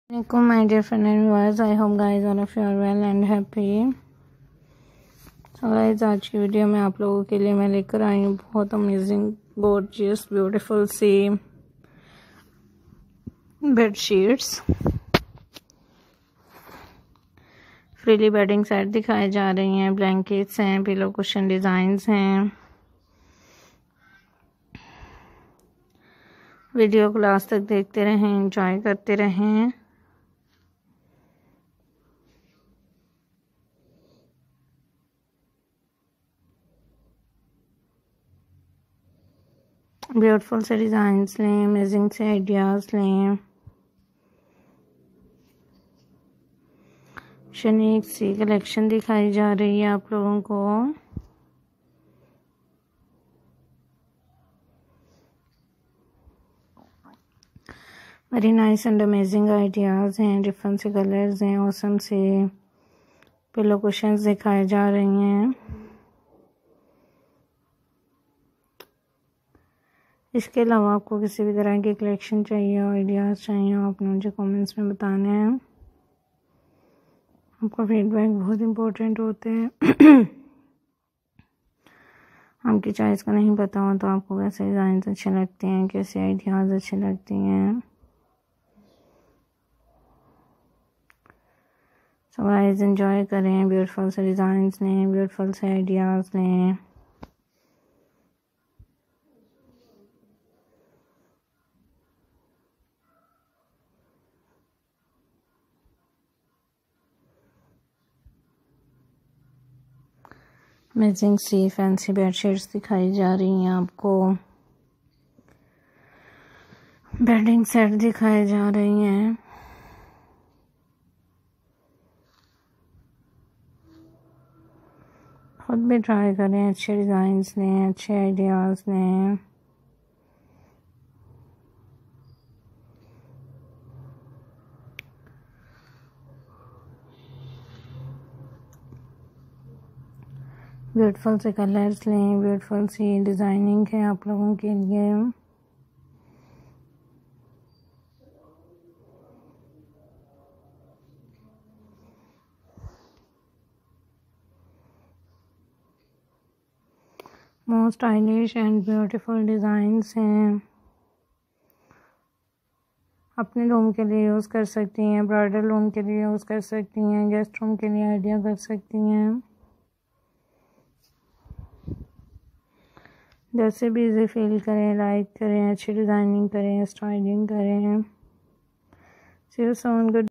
Assalamualaikum my dear friend and viewers, I hope guys all of you are well and happy. So guys, आज की video में आप लोगों के लिए मैं लेकर आई हूँ बहुत अमेजिंग गॉर्जियस ब्यूटीफुल सी बेडशीट्स। फ्रीली बेडिंग सेट दिखाए जा रही हैं, ब्लैंकेट्स हैं, पिलो कुशन डिज़ाइंस हैं। वीडियो को लास्ट तक देखते रहें, एंजॉय करते रहें। ब्यूटीफुल से डिज़ाइंस लें, अमेजिंग से आइडियाज़ लें, यूनिक सी कलेक्शन दिखाई जा रही है आप लोगों को। Very nice and amazing ideas हैं, डिफरेंट से कलर्स हैं, ऑसम से पिलो कुशन्स दिखाए जा रही हैं। इसके अलावा आपको किसी भी तरह की कलेक्शन चाहिए हो, आइडियाज़ चाहिए हो, आपने मुझे कमेंट्स में बताने हैं। आपका फीडबैक बहुत इम्पोर्टेंट होते हैं। आपकी चॉइस का नहीं पता हो तो आपको कैसे डिज़ाइन अच्छे लगते हैं, कैसे आइडियाज़ अच्छे लगते हैं। सो गाइस, एंजॉय करें, ब्यूटीफुल से डिज़ाइंस लें, ब्यूटीफुल से आइडियाज़ लें। अमेजिंग सी फैंसी बेडशीट्स दिखाई जा रही हैं आपको, बेडिंग सेट दिखाए जा रही हैं। खुद भी ट्राई करें, अच्छे डिज़ाइंस लें, अच्छे आइडियाज़ लें। ब्यूटीफुल से कलर्स लें, ब्यूटीफुल सी डिज़ाइनिंग है आप लोगों के लिए। Most stylish and beautiful designs हैं, अपने रूम के लिए यूज़ कर सकती हैं, ब्राइडल रूम के लिए यूज़ कर सकती हैं, गेस्ट रूम के लिए आइडिया कर सकती हैं। जैसे भी इजी फील करें, लाइक करें, अच्छी डिज़ाइनिंग करें, स्टाइलिंग करें। See you soon, good.